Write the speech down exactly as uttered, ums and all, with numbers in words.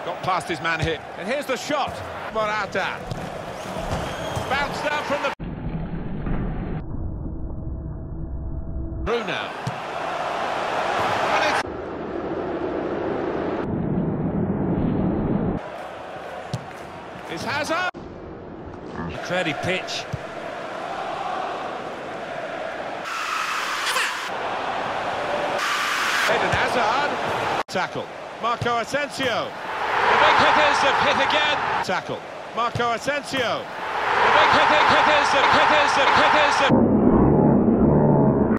Got past his man here. And here's the shot. Morata. Bounced down from the... Through now. And it's... It's Hazard. Incredible pitch. Eden Hazard. Tackle. Marco Asensio. The big hitters have hit again. Tackle. Marco Asensio. The big hitting hitters have hitters have hitters have...